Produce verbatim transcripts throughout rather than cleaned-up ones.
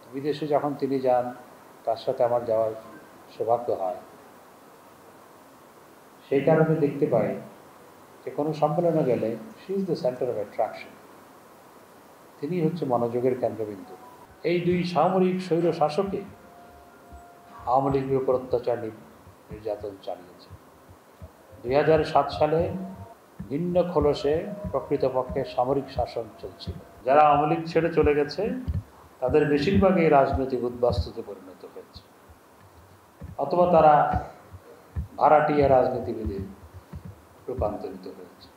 বিদেশে যখন তিনি যান, তার সাথে আমার যাওয়ার সৌভাগ্য হয়। সেই কারণে দেখতে পাই যে কোনো সম্মেলনে গেলে she is the centre of attraction. তিনি হচ্ছে মনোযোগের কেন্দ্রবিন্দু। এই দুই সামরিক স্বৈর শাসকে আওয়ামী লীগের উপর অত্যাচার নির্যাতন চালিয়েছে। দুই হাজার সাত সালে ভিন্ন খোলসে প্রকৃতপক্ষে সামরিক শাসন চলছিল। যারা আওয়ামী লীগ ছেড়ে চলে গেছে তাদের বেশিরভাগই রাজনৈতিক উদ্বাস্তুতে পরিণত হয়েছে, অথবা তারা ভাড়াটিয়া রাজনীতিবিদে রূপান্তরিত হয়েছে,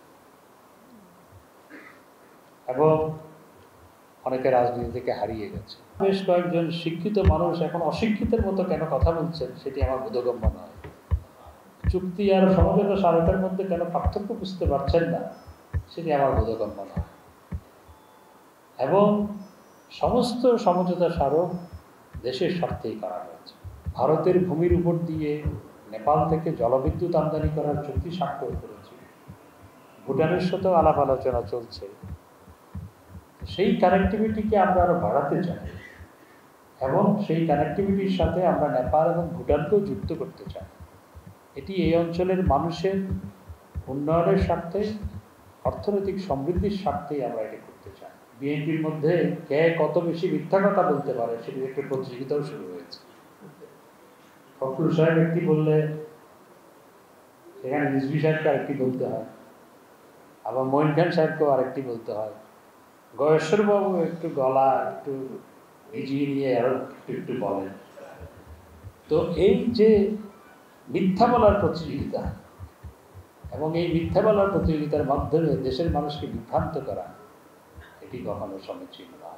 এবং অনেকে রাজনীতি থেকে হারিয়ে গেছে। বেশ কয়েকজন শিক্ষিত মানুষ এখন অশিক্ষিতের মতো কেন কথা বলছেন সেটি আমার বোধগম্য নয়। চুক্তি আর সমঝোতা স্মারকের মধ্যে কেন পার্থক্য বুঝতে পারছেন না সেটি আমার বোধগম্য নয়। এবং সমস্ত সমঝোতা স্মারক দেশের স্বার্থেই করা হয়েছে। ভারতের ভূমির উপর দিয়ে নেপাল থেকে জলবিদ্যুৎ আমদানি করার চুক্তি স্বাক্ষর করেছে, ভুটানের সাথেও আলাপ আলোচনা চলছে। সেই কানেক্টিভিটিকে আমরা আরো বাড়াতে চাই, এবং সেই কানেক্টিভিটির সাথে আমরা নেপাল এবং ভুটানকেও যুক্ত করতে চাই। এটি এই অঞ্চলের মানুষের উন্নয়নের স্বার্থে, অর্থনৈতিক সমৃদ্ধির স্বার্থেই আমরা এটি করতে চাই। বিএনপির মধ্যে কে কত বেশি মিথ্যা কথা বলতে পারে সেটির একটা প্রতিযোগিতাও শুরু হয়েছে। ফখরুল সাহেব একটি বললে সেখানে রিজভী সাহেবকে আরেকটি বলতে হয়, আবার মঈন খান সাহেবকেও আরেকটি বলতে হয়। গয়েশ্বরবাবু একটু গলা একটু ভিজিয়ে নিয়ে আরো একটু একটু বলেন। তো এই যে মিথ্যা বলার প্রতিযোগিতা, এবং এই মিথ্যা বলার প্রতিযোগিতার মাধ্যমে দেশের মানুষকে বিভ্রান্ত করা, এটি কখনো সমীচীন নয়।